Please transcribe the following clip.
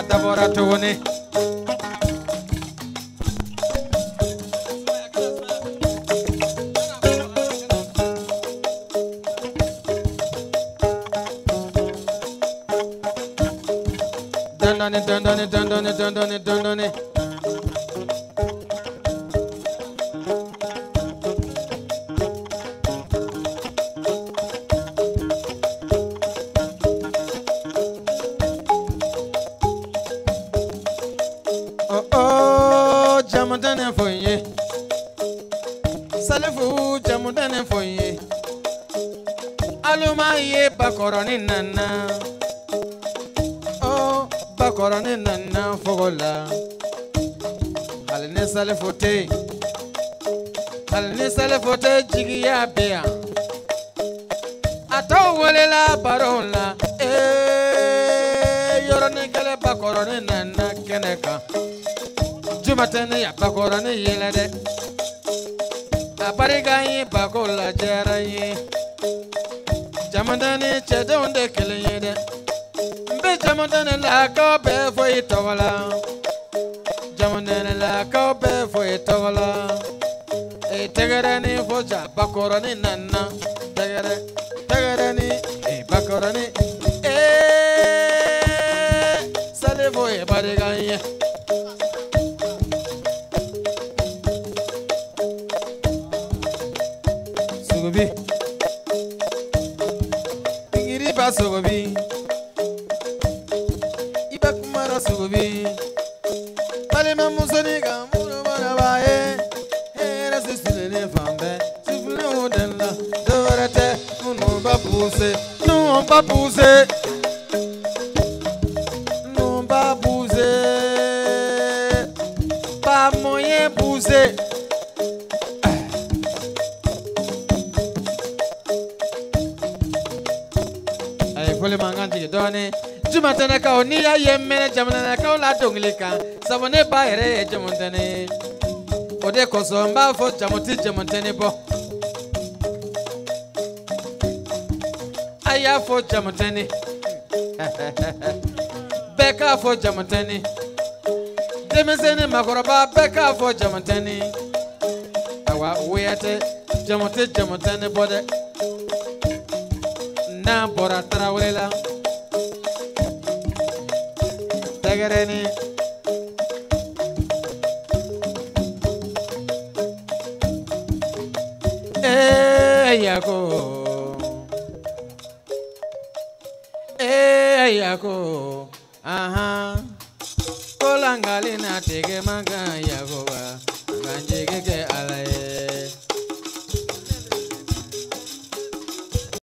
dabora tuguni. Dundoni. Oh, jamudane for ye. Salifu jamudane for ye. Aluma ye bakoroni nana. Oh, bakoroni nana fogola. Alne salifote. Alne salifote jigiya bea. Ato walela barola. Yorone kale bakoroni nana keneka. Jumatane ya bakoroni yelade. Abarigayi bakola jarayi. Jamandani chedonde keleyede. Mbe jamandani la ko be fo itawala. Jamandani la ko be fo itawala. Tegerani fo ja bakoroni nana. Tegerani bakoroni. Salifu e barigayi. Sugubi. Ingiriba sugubi. Ibakumara sugubi. Palema musoniga muro barabaye. Era sisile fambe. Sifule udella. Dorate no babuse. No babuse. No babuse. Pa moyen buse. Fole manganti doni jumatana ka oni ya yemene jamana ka la donglika sabone ba ere jamantane ode koso mba fo jamuti jamantane bo aya fo jamantane beka fo jamantane demesene makoroba beka fo jamantane awa weyate jamantane bode na bora trawela tegereni yako aha kolangali na tege maga yagoba ganjege ke alaye